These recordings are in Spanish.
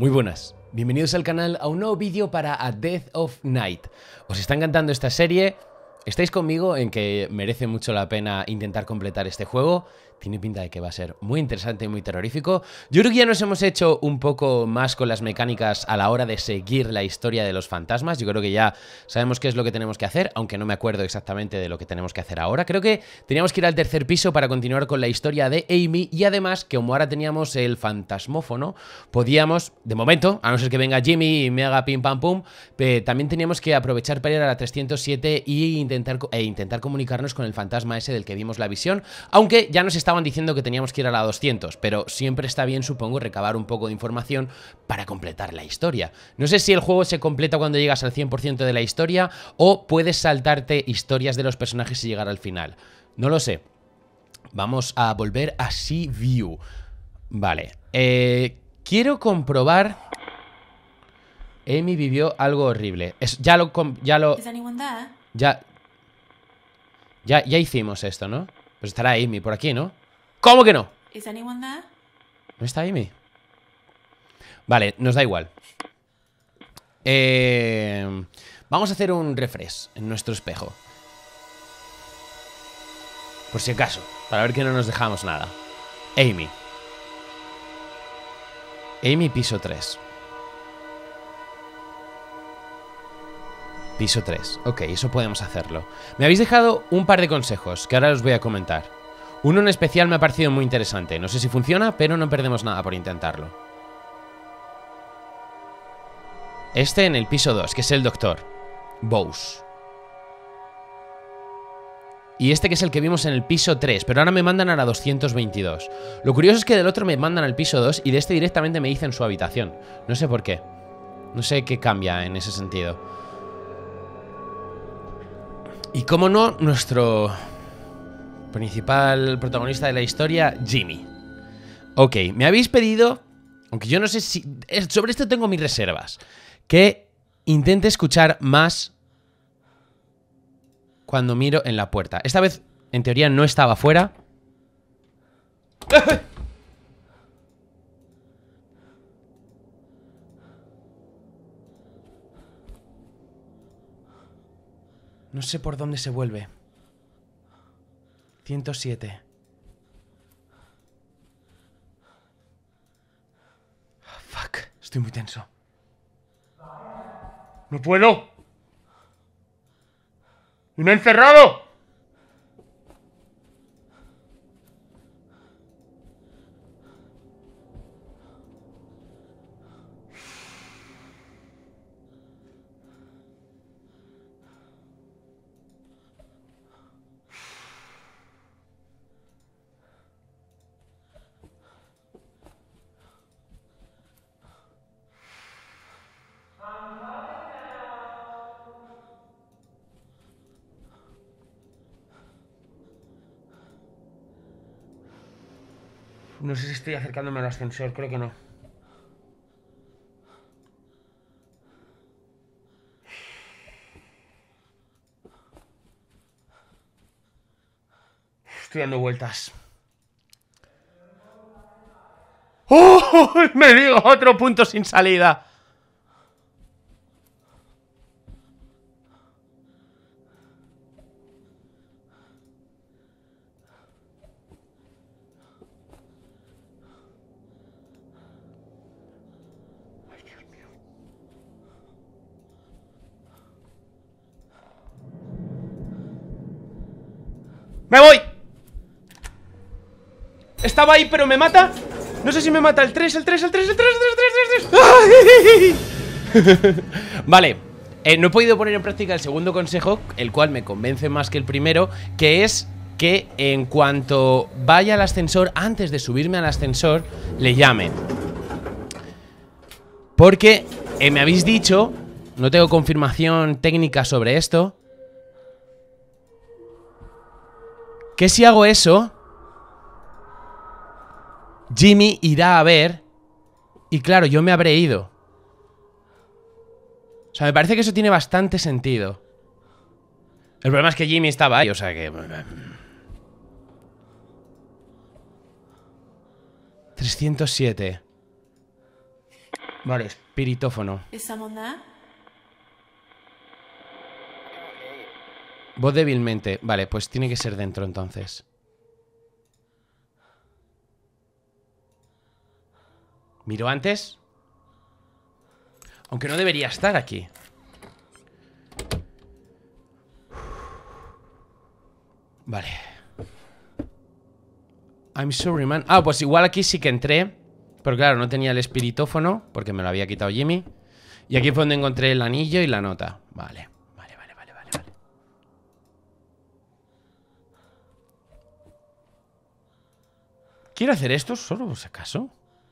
Muy buenas, bienvenidos al canal a un nuevo vídeo para A Death of Night. ¿Os está encantando esta serie? ¿Estáis conmigo en que merece mucho la pena intentar completar este juego? Tiene pinta de que va a ser muy interesante y muy terrorífico. Yo creo que ya nos hemos hecho un poco más con las mecánicas a la hora de seguir la historia de los fantasmas. Yo creo que ya sabemos qué es lo que tenemos que hacer, aunque no me acuerdo exactamente de lo que tenemos que hacer ahora. Creo que teníamos que ir al tercer piso para continuar con la historia de Amy y además, que como ahora teníamos el fantasmófono, podíamos, de momento, a no ser que venga Jimmy y me haga pim pam pum, también teníamos que aprovechar para ir a la 307 y intentar comunicarnos con el fantasma ese del que vimos la visión, aunque ya nos estaban diciendo que teníamos que ir a la 200, pero siempre está bien, supongo, recabar un poco de información para completar la historia. No sé si el juego se completa cuando llegas al 100% de la historia o puedes saltarte historias de los personajes y llegar al final. No lo sé. Vamos a volver a Sea View. Vale. Quiero comprobar... Amy vivió algo horrible. Ya hicimos esto, ¿no? Pues estará Amy por aquí, ¿no? ¿Cómo que no? ¿No está Amy? Vale, nos da igual. Vamos a hacer un refresh en nuestro espejo. Por si acaso, para ver que no nos dejamos nada. Amy. Amy, piso 3. Piso 3. Ok, eso podemos hacerlo. Me habéis dejado un par de consejos que ahora os voy a comentar. Uno en especial me ha parecido muy interesante. No sé si funciona, pero no perdemos nada por intentarlo. Este en el piso 2, que es el doctor Bowes. Y este que es el que vimos en el piso 3, pero ahora me mandan a la 222. Lo curioso es que del otro me mandan al piso 2 y de este directamente me dicen su habitación. No sé por qué. No sé qué cambia en ese sentido. Y cómo no, nuestro principal protagonista de la historia, Jimmy. Ok, me habéis pedido, aunque yo no sé si... Sobre esto tengo mis reservas, que intente escuchar más cuando miro en la puerta. Esta vez, en teoría, no estaba fuera. No sé por dónde se vuelve. 107. Fuck, estoy muy tenso. ¡No puedo! ¡Y me he encerrado! No sé si estoy acercándome al ascensor, creo que no. Estoy dando vueltas. ¡Oh! Me digo otro punto sin salida. Ay, Dios mío. ¡Me voy! Estaba ahí, pero me mata. No sé si me mata el 3, el 3, el 3, el 3, el 3, el 3, el 3. Vale, no he podido poner en práctica el segundo consejo, el cual me convence más que el primero, que es que en cuanto vaya al ascensor, antes de subirme al ascensor, le llamen. Porque me habéis dicho, no tengo confirmación técnica sobre esto, que si hago eso, Jimmy irá a ver y claro, yo me habré ido. O sea, me parece que eso tiene bastante sentido. El problema es que Jimmy estaba ahí, o sea que... 307. Vale, espiritófono. Is someone there? Voz débilmente. Vale, pues tiene que ser dentro entonces. ¿Miro antes? Aunque no debería estar aquí. Vale. I'm sorry, man. Ah, pues igual aquí sí que entré. Pero claro, no tenía el espiritófono porque me lo había quitado Jimmy. Y aquí fue donde encontré el anillo y la nota. Vale. Vale. ¿Quiero hacer esto solo por si acaso?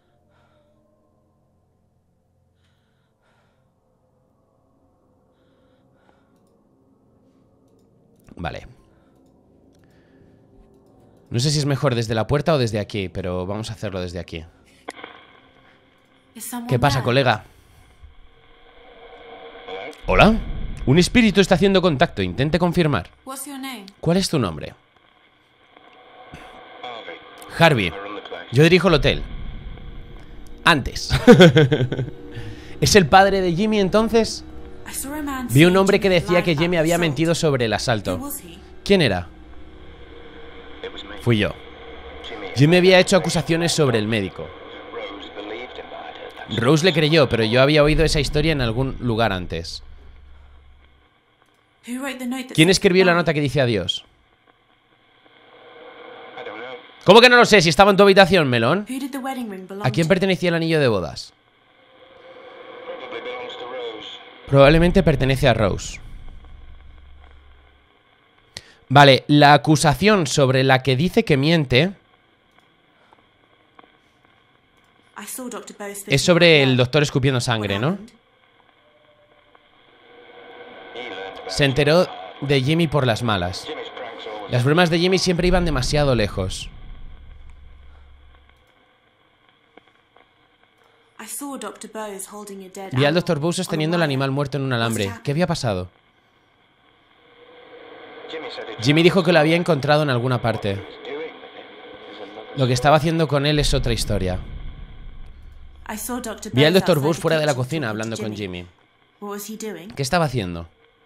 Vale. No sé si es mejor desde la puerta o desde aquí, pero vamos a hacerlo desde aquí. ¿Qué pasa, colega? ¿Hola? Un espíritu está haciendo contacto. Intente confirmar. ¿Cuál es tu nombre? Harvey. Yo dirijo el hotel. Antes. ¿Es el padre de Jimmy entonces? Vi un hombre que decía que Jimmy había mentido sobre el asalto. ¿Quién era? Fui yo. Jimmy había hecho acusaciones sobre el médico. Rose le creyó, pero yo había oído esa historia en algún lugar antes. ¿Quién escribió la nota que dice adiós? ¿Cómo que no lo sé? Si estaba en tu habitación, melón. ¿A quién pertenecía el anillo de bodas? Probablemente pertenece a Rose. Vale, la acusación sobre la que dice que miente es sobre el doctor escupiendo sangre, ¿no? Se enteró de Jimmy por las malas. Las bromas de Jimmy siempre iban demasiado lejos. Vi al Dr. Bowes sosteniendo el animal muerto en un alambre. ¿Qué había pasado? Jimmy dijo que lo había encontrado en alguna parte. Lo que estaba haciendo con él es otra historia. Vi al Dr. Bowes fuera de la cocina hablando con Jimmy. ¿Qué estaba haciendo?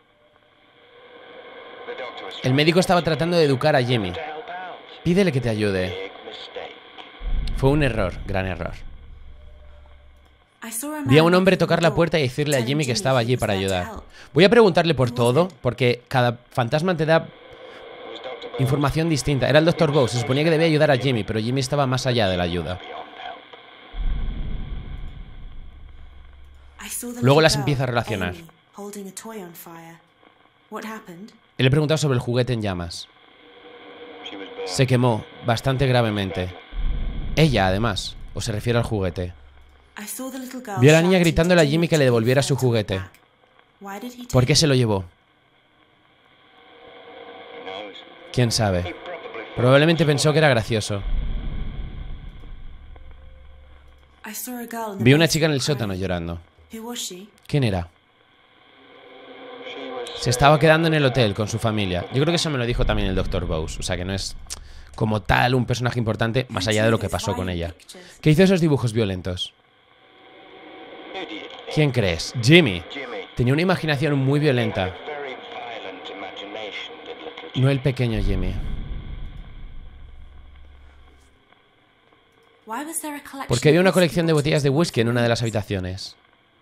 El médico estaba tratando de educar a Jimmy. Pídele que te ayude. Fue un error, gran error. Vi a un hombre tocar la puerta y decirle a Jimmy que estaba allí para ayudar. Voy a preguntarle por todo, porque cada fantasma te da información distinta. Era el Dr. Bowes, se suponía que debía ayudar a Jimmy, pero Jimmy estaba más allá de la ayuda. Luego las empieza a relacionar. Le he preguntado sobre el juguete en llamas. Se quemó bastante gravemente. Ella, además, o se refiere al juguete. Vi a la niña gritándole a Jimmy que le devolviera su juguete. ¿Por qué se lo llevó? ¿Quién sabe? Probablemente pensó que era gracioso. Vi a una chica en el sótano llorando. ¿Quién era? Se estaba quedando en el hotel con su familia. Yo creo que eso me lo dijo también el Dr. Bowes. O sea que no es como tal un personaje importante más allá de lo que pasó con ella. ¿Qué hizo esos dibujos violentos? ¿Quién crees? Jimmy. Tenía una imaginación muy violenta. No el pequeño Jimmy. ¿Por qué había una colección de botellas de whisky en una de las habitaciones?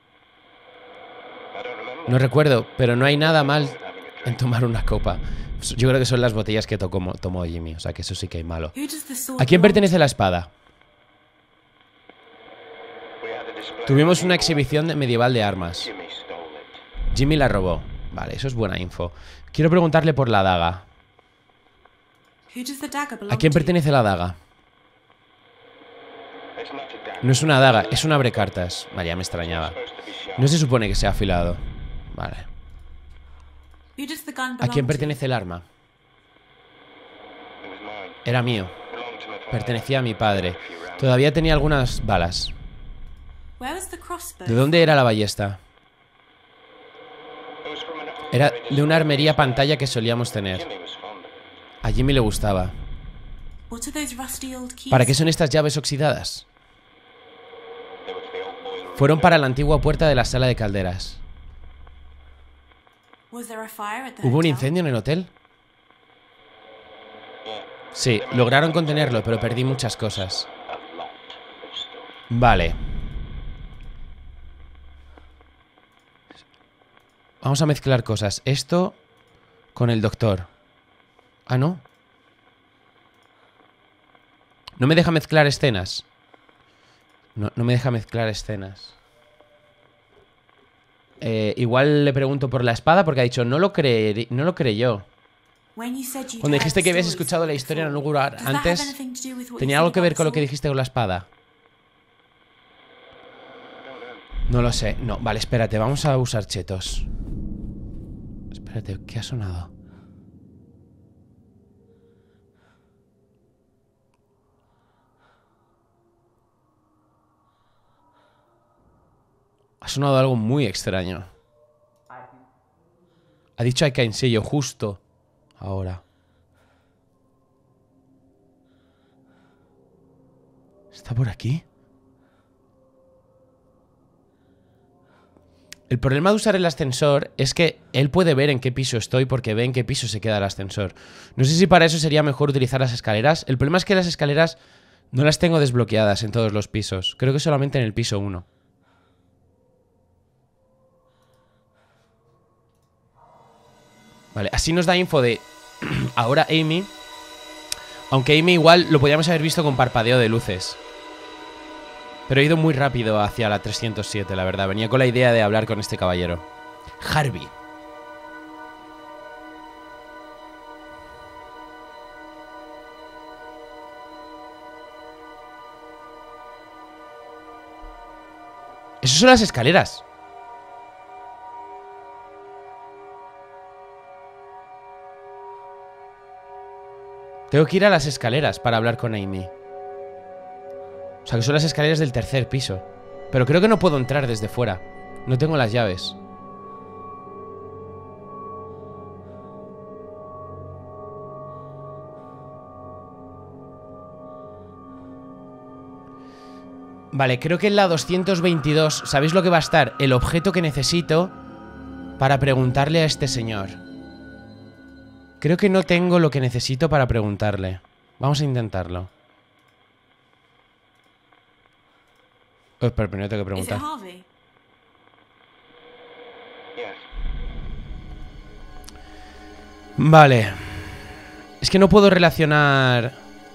No recuerdo, pero no hay nada mal en tomar una copa. Yo creo que son las botellas que tomó Jimmy, o sea que eso sí que hay malo. ¿A quién pertenece la espada? Tuvimos una exhibición medieval de armas. Jimmy la robó. Vale, eso es buena info. Quiero preguntarle por la daga. ¿A quién pertenece la daga? No es una daga, es un abrecartas. Vale, ya me extrañaba. No se supone que sea afilado. Vale. ¿A quién pertenece el arma? Era mío. Pertenecía a mi padre. Todavía tenía algunas balas. ¿De dónde era la ballesta? Era de una armería pantalla que solíamos tener. A Jimmy le gustaba. ¿Para qué son estas llaves oxidadas? Fueron para la antigua puerta de la sala de calderas. ¿Hubo un incendio en el hotel? Sí, lograron contenerlo, pero perdí muchas cosas. Vale. Vamos a mezclar cosas. Esto con el doctor. Ah, ¿no? No me deja mezclar escenas. No me deja mezclar escenas. Igual le pregunto por la espada porque ha dicho no lo creyó. Cuando dijiste que habías escuchado la historia en algún lugar antes, ¿tenía algo que ver con lo que dijiste con la espada? No lo sé. No, vale, espérate, vamos a usar chetos. Espérate, ¿qué ha sonado? Ha sonado algo muy extraño. Ha dicho I can see you justo ahora. ¿Está por aquí? El problema de usar el ascensor es que él puede ver en qué piso estoy porque ve en qué piso se queda el ascensor. No sé si para eso sería mejor utilizar las escaleras. El problema es que las escaleras no las tengo desbloqueadas en todos los pisos. Creo que solamente en el piso 1. Vale, así nos da info de ahora Amy. Aunque Amy igual lo podíamos haber visto con parpadeo de luces. Pero he ido muy rápido hacia la 307, la verdad. Venía con la idea de hablar con este caballero. Harvey. Esas son las escaleras. Tengo que ir a las escaleras para hablar con Amy. O sea, que son las escaleras del tercer piso. Pero creo que no puedo entrar desde fuera. No tengo las llaves. Vale, creo que en la 222... ¿Sabéis lo que va a estar? El objeto que necesito para preguntarle a este señor. Creo que no tengo lo que necesito para preguntarle. Vamos a intentarlo. Pero primero tengo que preguntar. Vale. Es que no puedo relacionar...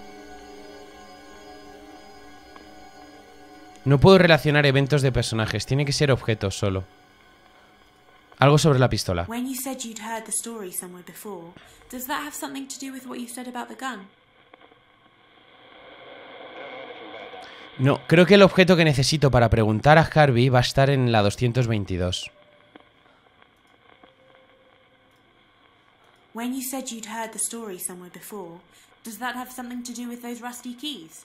No puedo relacionar eventos de personajes. Tiene que ser objetos solo. Algo sobre la pistola. No, creo que el objeto que necesito para preguntar a Harvey va a estar en la 222. When you said you'd heard the story somewhere before, does that have something to do with those rusty keys?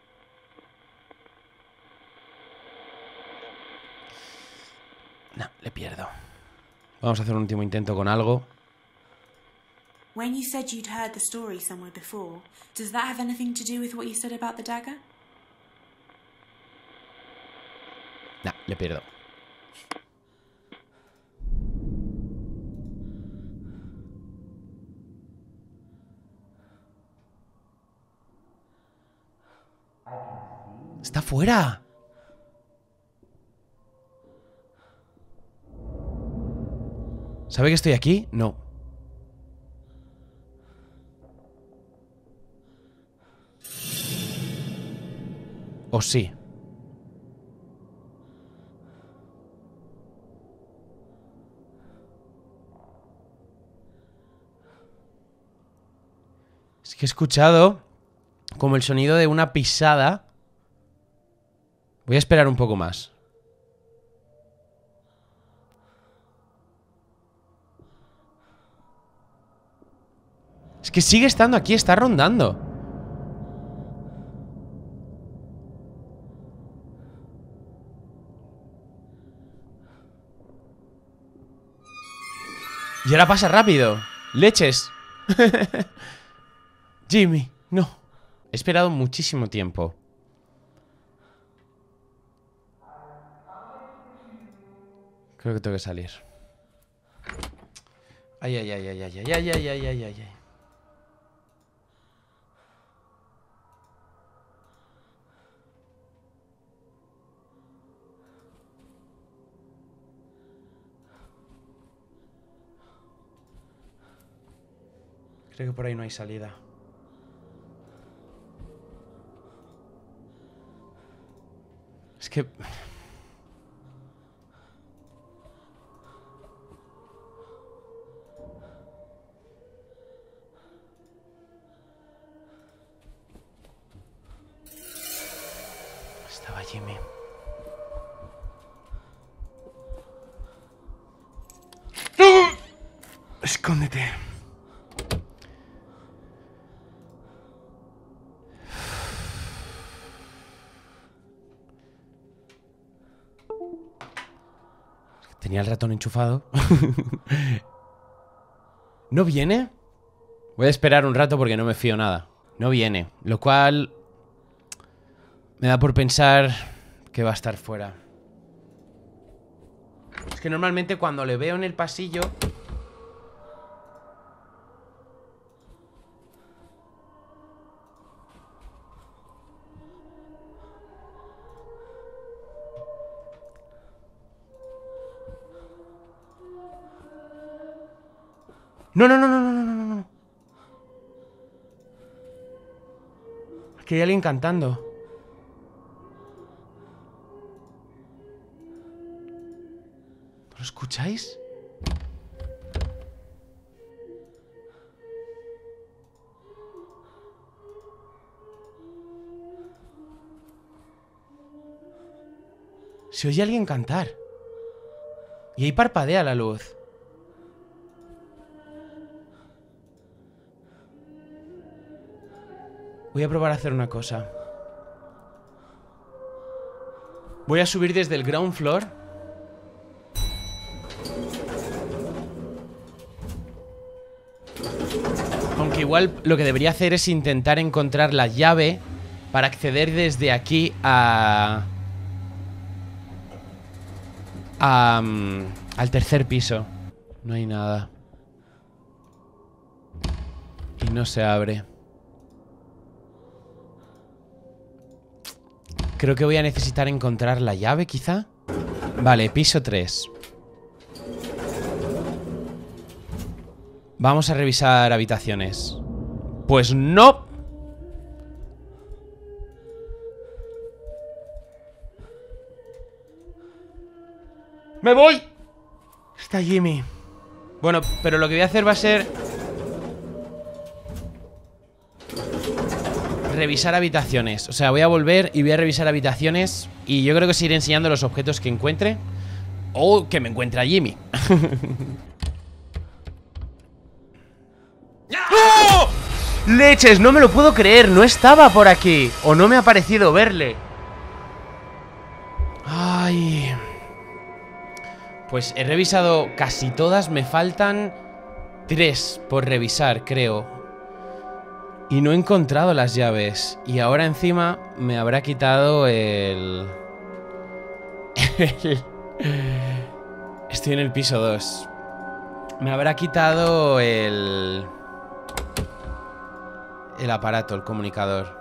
No, le pierdo. Vamos a hacer un último intento con algo. When you said you'd heard the story somewhere before, does that have anything to do with what you said about the dagger? No, le pierdo. ¡Está fuera! ¿Sabe que estoy aquí? No. ¿O sí? Es que he escuchado como el sonido de una pisada. Voy a esperar un poco más. Es que sigue estando aquí, está rondando. Y ahora pasa rápido. Leches. Jimmy, no. He esperado muchísimo tiempo. Creo que tengo que salir. Ay, ay, ay, ay, ay, ay, ay, ay, ay, ay, ay. Creo que por ahí no hay salida. Es que... Estaba Jimmy. ¡No! Escóndete. Tenía el ratón enchufado. ¿No viene? Voy a esperar un rato porque no me fío nada. No viene, lo cual me da por pensar que va a estar fuera. Es que normalmente cuando le veo en el pasillo... No, no, no, no, no, no, no, no. Aquí hay alguien cantando. ¿No lo escucháis? Se oye alguien cantar. Y ahí parpadea la luz. Voy a probar a hacer una cosa. Voy a subir desde el ground floor. Aunque igual lo que debería hacer es intentar encontrar la llave para acceder desde aquí al tercer piso. No hay nada. Y no se abre. Creo que voy a necesitar encontrar la llave, quizá. Vale, piso 3. Vamos a revisar habitaciones. Pues no. ¡Me voy! Está Jimmy. Bueno, pero lo que voy a hacer va a ser revisar habitaciones. O sea, voy a volver y voy a revisar habitaciones. Y yo creo que os iré enseñando los objetos que encuentre. O que me encuentre a Jimmy. ¡Oh! ¡Leches! No me lo puedo creer. No estaba por aquí. O no me ha parecido verle. Ay. Pues he revisado casi todas. Me faltan 3 por revisar, creo. Y no he encontrado las llaves. Y ahora encima me habrá quitado el... Estoy en el piso 2. Me habrá quitado el aparato, el comunicador.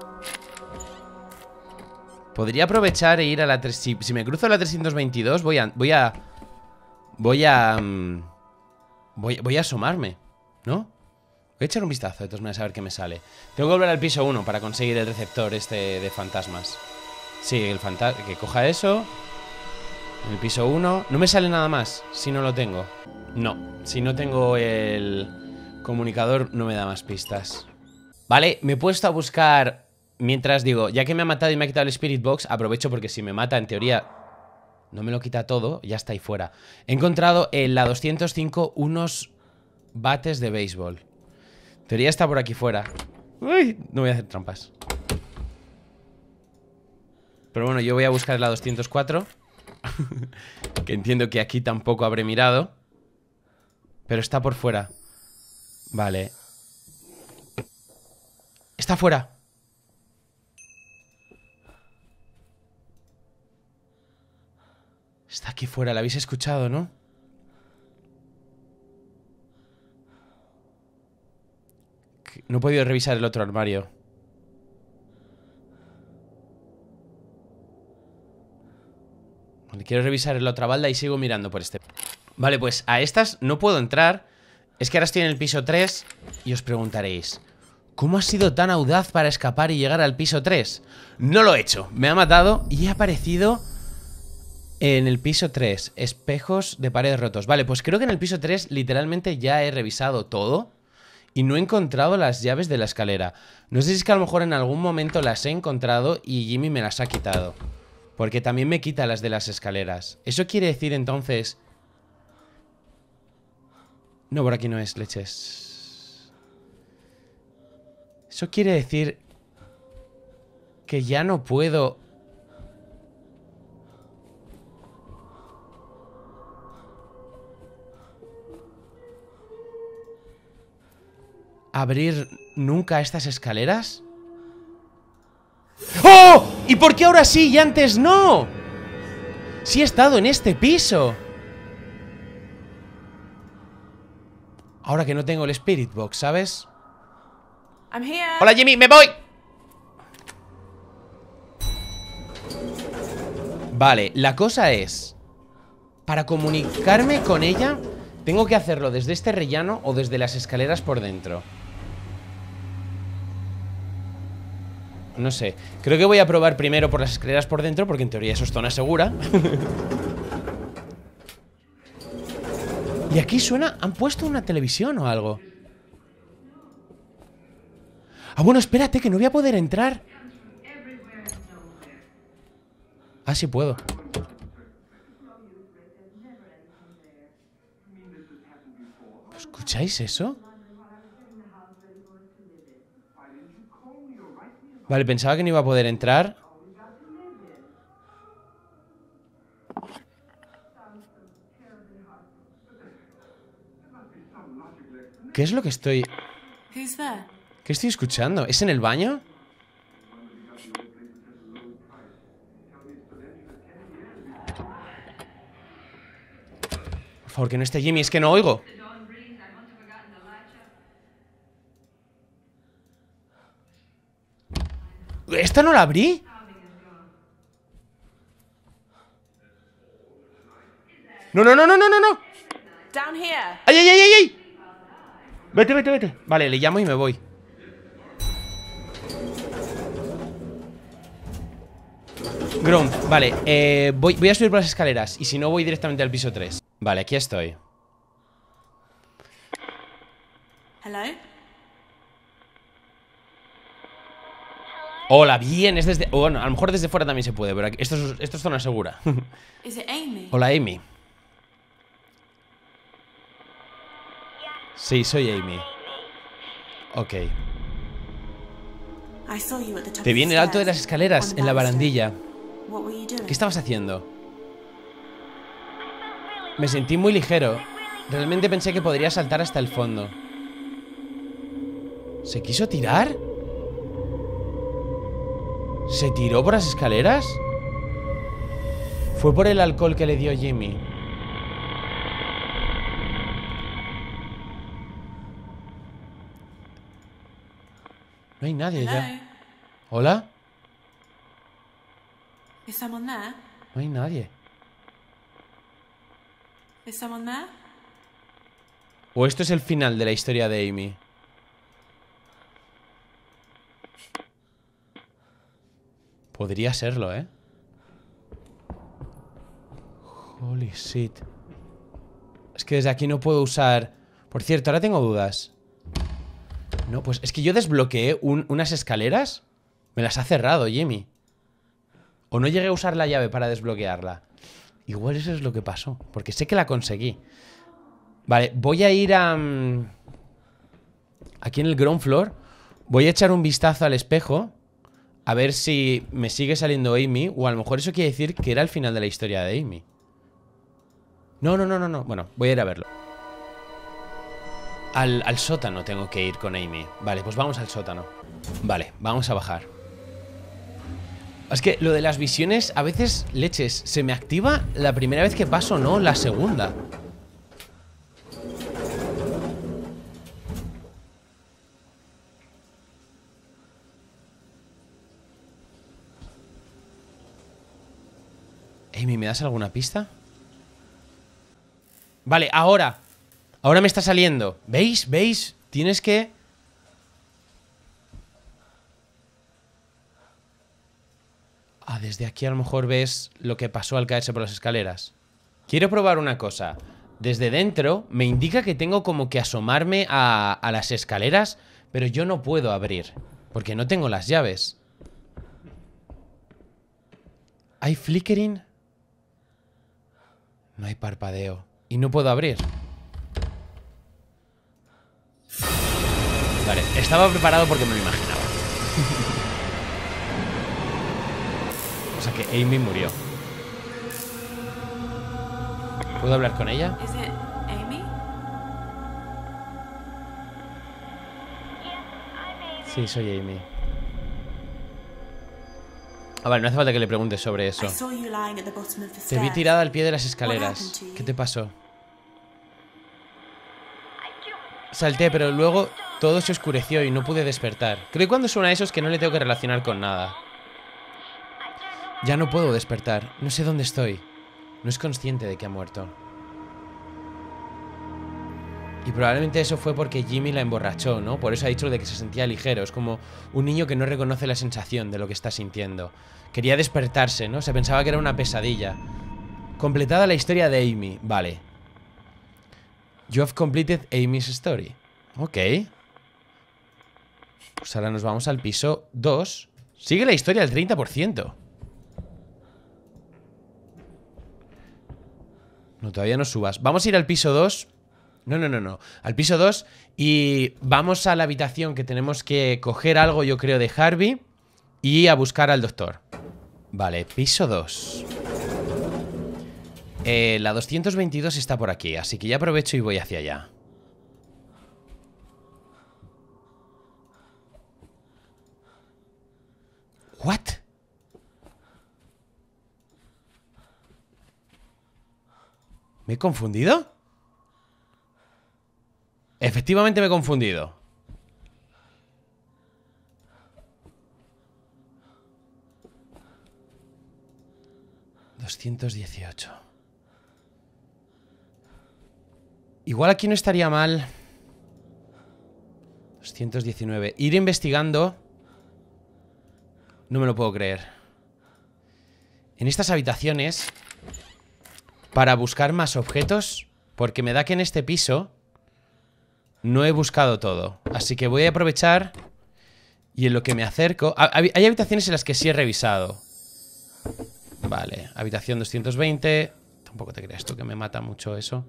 Podría aprovechar e ir a la... Si me cruzo la 322 voy a asomarme, ¿no? Voy a echar un vistazo de todas maneras a ver qué me sale. Tengo que volver al piso 1 para conseguir el receptor este de fantasmas. Sí, el fantasma... Que coja eso. En el piso 1. No me sale nada más si no lo tengo. No, si no tengo el comunicador no me da más pistas. Vale, me he puesto a buscar... Mientras digo, ya que me ha matado y me ha quitado el Spirit Box, aprovecho porque si me mata, en teoría, no me lo quita todo, ya está ahí fuera. He encontrado en la 205 unos bates de béisbol. En teoría está por aquí fuera. Uy, no voy a hacer trampas. Pero bueno, yo voy a buscar la 204. Que entiendo que aquí tampoco habré mirado. Pero está por fuera. Vale. Está fuera. Está aquí fuera, la habéis escuchado, ¿no? No he podido revisar el otro armario. Vale, quiero revisar la otra balda y sigo mirando por este. Vale, pues a estas no puedo entrar. Es que ahora estoy en el piso 3 y os preguntaréis, ¿cómo has sido tan audaz para escapar y llegar al piso 3? No lo he hecho, me ha matado y he aparecido en el piso 3. Espejos de paredes rotos. Vale, pues creo que en el piso 3 literalmente ya he revisado todo y no he encontrado las llaves de la escalera. No sé si es que a lo mejor en algún momento las he encontrado y Jimmy me las ha quitado, porque también me quita las de las escaleras. Eso quiere decir entonces... No, por aquí no es, leches. Eso quiere decir que ya no puedo abrir nunca estas escaleras. ¡Oh! ¿Y por qué ahora sí y antes no? Sí he estado en este piso. Ahora que no tengo el Spirit Box, ¿sabes? I'm here. ¡Hola, Jimmy! ¡Me voy! Vale, la cosa es... Para comunicarme con ella, tengo que hacerlo desde este rellano o desde las escaleras por dentro. No sé. Creo que voy a probar primero por las escaleras por dentro, porque en teoría eso es zona segura. Y aquí suena... ¿Han puesto una televisión o algo? Ah, bueno, espérate, que no voy a poder entrar. Ah, sí puedo. ¿Escucháis eso? Vale, pensaba que no iba a poder entrar. ¿Qué es lo que estoy... Who's there? ¿Qué estoy escuchando? ¿Es en el baño? Por favor, que no esté Jimmy, es que no oigo. ¿Esta no la abrí? No, no, no, no, no, no, no. Down here. ¡Ay, ay, ay, ay, ay! Vete, vete, vete. Vale, le llamo y me voy. Grom, vale, voy a subir por las escaleras. Y si no, voy directamente al piso 3. Vale, aquí estoy. Hello? Hola, bien, es desde... Bueno, a lo mejor desde fuera también se puede, pero esto es zona segura. Is it Amy? Hola, Amy. Sí, soy Amy. Ok. I saw you at the top Te vi of en the el alto de stairs, las escaleras, on en la banister. barandilla. What were you doing? ¿Qué estabas haciendo? Me sentí muy ligero. Realmente pensé que podría saltar hasta el fondo. ¿Se quiso tirar? ¿Se tiró por las escaleras? Fue por el alcohol que le dio Jimmy. No hay nadie Hello? ya. ¿Hola? Is someone there? No hay nadie. Is someone there? ¿O esto es el final de la historia de Amy? Podría serlo, ¿eh? Holy shit. Es que desde aquí no puedo usar... Por cierto, ahora tengo dudas. No, pues es que yo desbloqueé unas escaleras. Me las ha cerrado, Jimmy. O no llegué a usar la llave para desbloquearla. Igual eso es lo que pasó, porque sé que la conseguí. Vale, voy a ir a... aquí en el ground floor. Voy a echar un vistazo al espejo, a ver si me sigue saliendo Amy. O a lo mejor eso quiere decir que era el final de la historia de Amy. No, no, no, no, no. Bueno, voy a ir a verlo. Al sótano tengo que ir con Amy. Vale, pues vamos al sótano. Vale, vamos a bajar. Es que lo de las visiones, a veces, leches, se me activa la primera vez que paso, no la segunda. Amy, ¿me das alguna pista? Vale, ahora. Ahora me está saliendo. ¿Veis? ¿Veis? Tienes que... Ah, desde aquí a lo mejor ves lo que pasó al caerse por las escaleras. Quiero probar una cosa. Desde dentro me indica que tengo como que asomarme a las escaleras, pero yo no puedo abrir, porque no tengo las llaves. ¿Hay flickering? No hay parpadeo. Y no puedo abrir. Vale, estaba preparado porque me lo imaginaba. O sea que Amy murió. ¿Puedo hablar con ella? Is it Amy? Sí, soy Amy. Ah, vale, no hace falta que le preguntes sobre eso. I saw you lying at the bottom of the Te vi stairs. tirada al pie de las What escaleras. happened to you? ¿Qué te pasó? Salté, pero luego todo se oscureció y no pude despertar. Creo que cuando suena eso es que no le tengo que relacionar con nada. Ya no puedo despertar. No sé dónde estoy. No es consciente de que ha muerto. Y probablemente eso fue porque Jimmy la emborrachó, ¿no? Por eso ha dicho lo de que se sentía ligero. Es como un niño que no reconoce la sensación de lo que está sintiendo. Quería despertarse, ¿no? Se pensaba que era una pesadilla. Completada la historia de Amy. Vale. You have completed Amy's story. Ok. Pues ahora nos vamos al piso 2. Sigue la historia al 30%. No, todavía no subas. Vamos a ir al piso 2. No. Al piso 2. Y vamos a la habitación que tenemos que coger algo, yo creo, de Harvey. Y a buscar al doctor. Vale, piso 2. La 222 está por aquí, así que ya aprovecho y voy hacia allá. ¿What? ¿Me he confundido? Efectivamente me he confundido. $218. Igual aquí no estaría mal. 219. Ir investigando. No me lo puedo creer. En estas habitaciones, para buscar más objetos, porque me da que en este piso no he buscado todo. Así que voy a aprovechar y en lo que me acerco... Hay habitaciones en las que sí he revisado. Vale, habitación 220. Tampoco te creas tú que me mata mucho eso.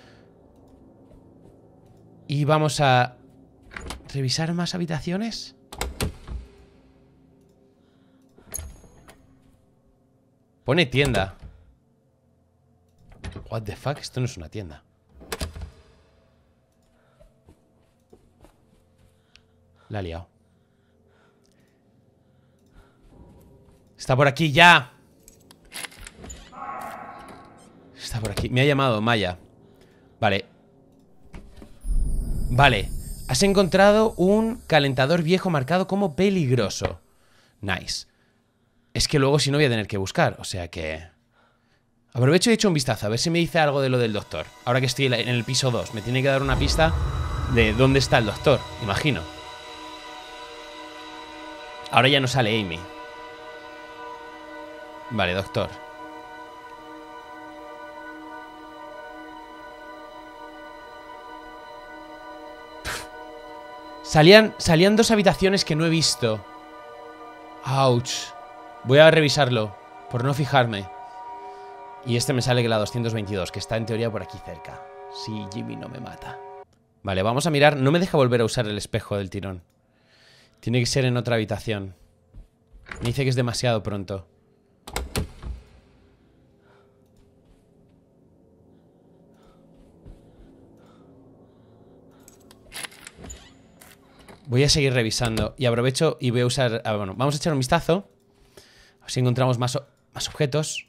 Y vamos a revisar más habitaciones. Pone tienda. What the fuck, esto no es una tienda. La he liado. Está por aquí ya. Está por aquí. Me ha llamado Maya. Vale. Vale. Has encontrado un calentador viejo marcado como peligroso. Nice. Es que luego si no voy a tener que buscar. O sea que... Aprovecho y echo un vistazo. A ver si me dice algo de lo del doctor. Ahora que estoy en el piso 2. Me tiene que dar una pista de dónde está el doctor. Imagino. Ahora ya no sale Amy. Vale, doctor. Salían dos habitaciones que no he visto. Ouch. Voy a revisarlo, por no fijarme. Y este me sale que la 222, que está en teoría por aquí cerca. Si Jimmy no me mata. Vale, vamos a mirar. No me deja volver a usar el espejo del tirón. Tiene que ser en otra habitación. Me dice que es demasiado pronto. Voy a seguir revisando. Y aprovecho y voy a usar... bueno, vamos a echar un vistazo. ver si encontramos más objetos.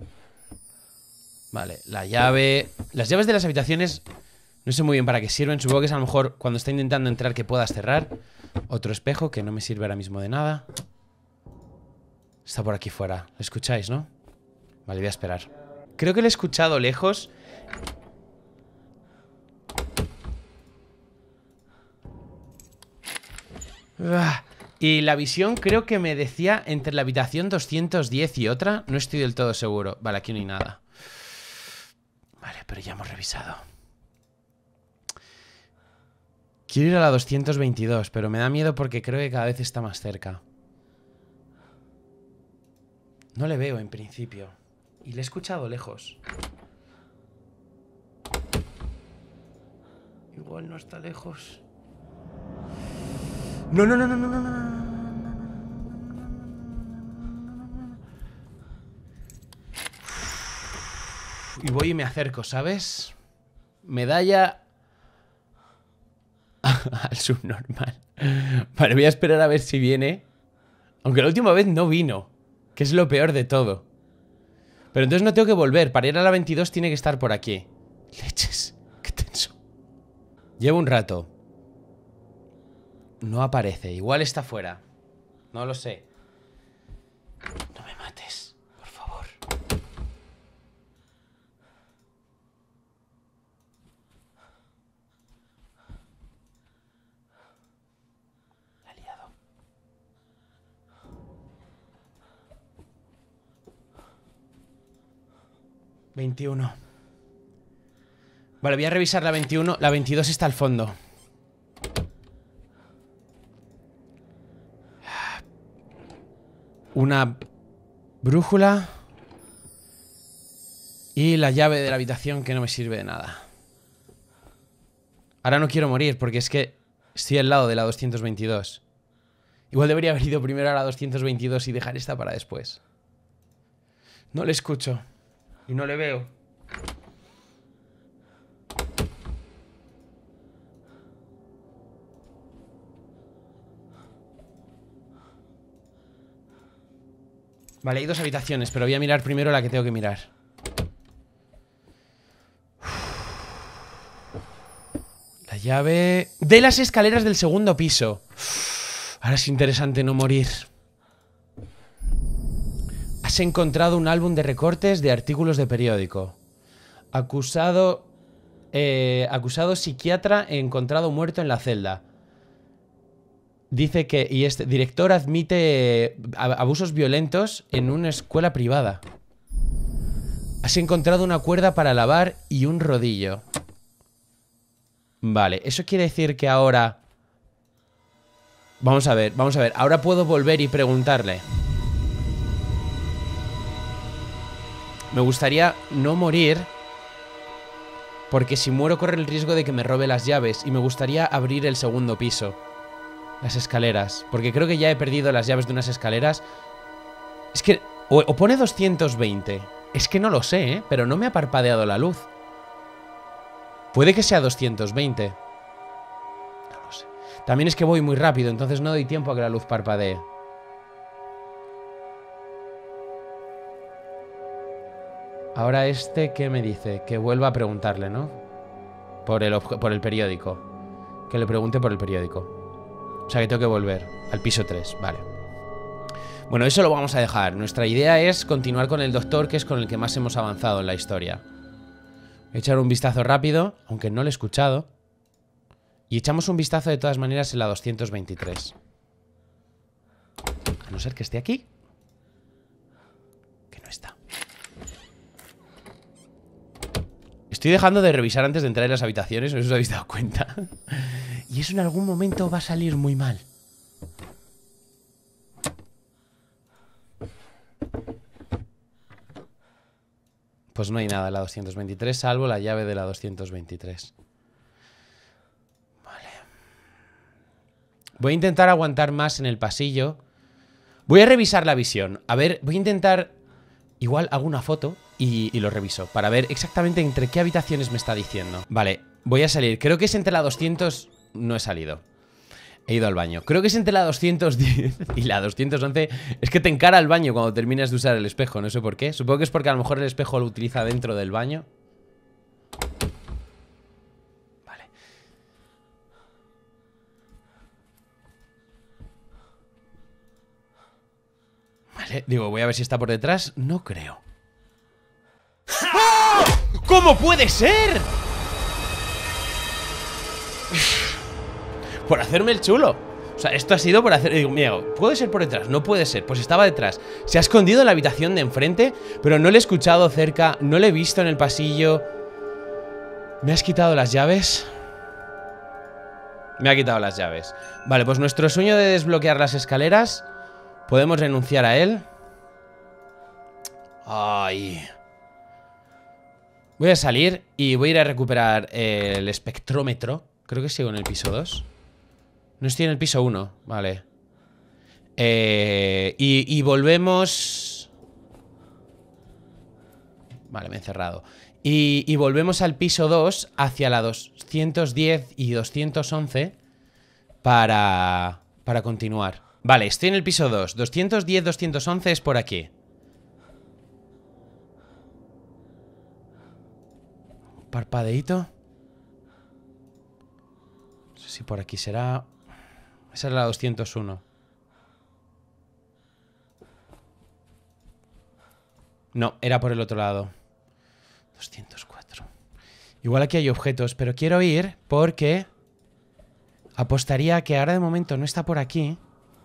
Vale, la llave. Las llaves de las habitaciones no sé muy bien para qué sirven. Supongo que es a lo mejor cuando está intentando entrar que puedas cerrar. Otro espejo que no me sirve ahora mismo de nada. Está por aquí fuera. ¿Lo escucháis, no? Vale, voy a esperar. Creo que lo he escuchado lejos. Y la visión creo que me decía entre la habitación 210 y otra. No estoy del todo seguro. Vale, aquí no hay nada. Vale, pero ya hemos revisado. Quiero ir a la 222, pero me da miedo porque creo que cada vez está más cerca. No le veo en principio. Y le he escuchado lejos. Igual no está lejos. No, no, no, no, no, no, no. Y voy y me acerco, ¿sabes? Medalla al subnormal. Vale, voy a esperar a ver si viene. Aunque la última vez no vino, que es lo peor de todo. Pero entonces no tengo que volver. Para ir a la 22 tiene que estar por aquí. Leches, qué tenso. Llevo un rato. No aparece, igual está fuera. No lo sé. No me mates, por favor. La he liado. ...21... Vale, voy a revisar la 21. La 22 está al fondo. Una brújula. Y la llave de la habitación que no me sirve de nada. Ahora no quiero morir porque es que estoy al lado de la 222. Igual debería haber ido primero a la 222 y dejar esta para después. No le escucho. Y no le veo. Vale, hay dos habitaciones, pero voy a mirar primero la que tengo que mirar. La llave de las escaleras del segundo piso. Ahora es interesante no morir. Has encontrado un álbum de recortes de artículos de periódico. Acusado psiquiatra encontrado muerto en la celda. Dice que... Y este director admite abusos violentos en una escuela privada. Has encontrado una cuerda para lavar y un rodillo. Vale, eso quiere decir que ahora... Vamos a ver. Ahora puedo volver y preguntarle. Me gustaría no morir, porque si muero corre el riesgo de que me robe las llaves. Y me gustaría abrir el segundo piso. Las escaleras, porque creo que ya he perdido las llaves de unas escaleras. Es que... O pone 220. Es que no lo sé, ¿eh? Pero no me ha parpadeado la luz. Puede que sea 220. No lo sé. También es que voy muy rápido, entonces no doy tiempo a que la luz parpadee. Ahora este, ¿qué me dice? Que vuelva a preguntarle, ¿no? Por el periódico. Que le pregunte por el periódico. O sea que tengo que volver al piso 3, vale. Bueno, eso lo vamos a dejar. Nuestra idea es continuar con el doctor, que es con el que más hemos avanzado en la historia. Voy a echar un vistazo rápido, aunque no lo he escuchado. Y echamos un vistazo de todas maneras en la 223. A no ser que esté aquí. Que no está. Estoy dejando de revisar antes de entrar en las habitaciones, no os habéis dado cuenta. Y eso en algún momento va a salir muy mal. Pues no hay nada en la 223, salvo la llave de la 223. Vale. Voy a intentar aguantar más en el pasillo. Voy a revisar la visión. A ver, voy a intentar... Igual hago una foto y lo reviso para ver exactamente entre qué habitaciones me está diciendo. Vale, voy a salir. Creo que es entre la 200... No he salido. He ido al baño. Creo que es entre la 210 y la 211. Es que te encara el baño cuando terminas de usar el espejo. No sé por qué. Supongo que es porque a lo mejor el espejo lo utiliza dentro del baño. Vale. Vale, digo, voy a ver si está por detrás. No creo. ¡Oh! ¿Cómo puede ser? Por hacerme el chulo. O sea, esto ha sido por hacer... Digo, mira, ¿puede ser por detrás? No puede ser. Pues estaba detrás. Se ha escondido en la habitación de enfrente, pero no le he escuchado cerca, no le he visto en el pasillo. ¿Me has quitado las llaves? Me ha quitado las llaves. Vale, pues nuestro sueño de desbloquear las escaleras, podemos renunciar a él. Ay. Voy a salir y voy a ir a recuperar el espectrómetro. Creo que sigo en el piso 2. No estoy en el piso 1, vale. Y volvemos... Vale, me he encerrado. Y volvemos al piso 2 hacia la 210 y 211 para continuar. Vale, estoy en el piso 2. 210, 211 es por aquí. Un parpadeíto. No sé si por aquí será... Esa es la 201. No, era por el otro lado. 204. Igual aquí hay objetos, pero quiero ir porque apostaría que ahora de momento no está por aquí.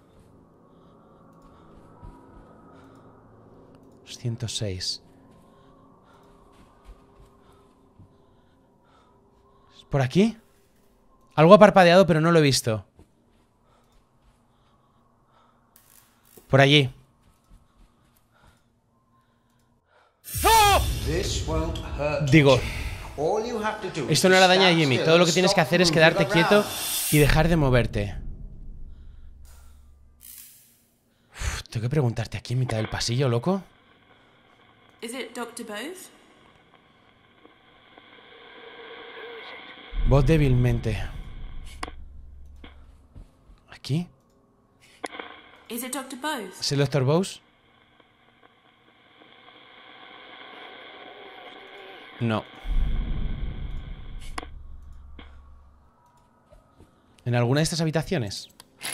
206. ¿Es por aquí? Algo ha parpadeado, pero no lo he visto. Por allí. ¡Oh! Digo, esto no le daña a Jimmy. Todo lo que tienes que hacer es quedarte quieto y dejar de moverte. Uf, tengo que preguntarte aquí en mitad del pasillo, loco. Is it Dr. Bose? Voz débilmente. ¿Aquí? Is it Dr. Bose? ¿Es el Dr. Bose? No. ¿En alguna de estas habitaciones?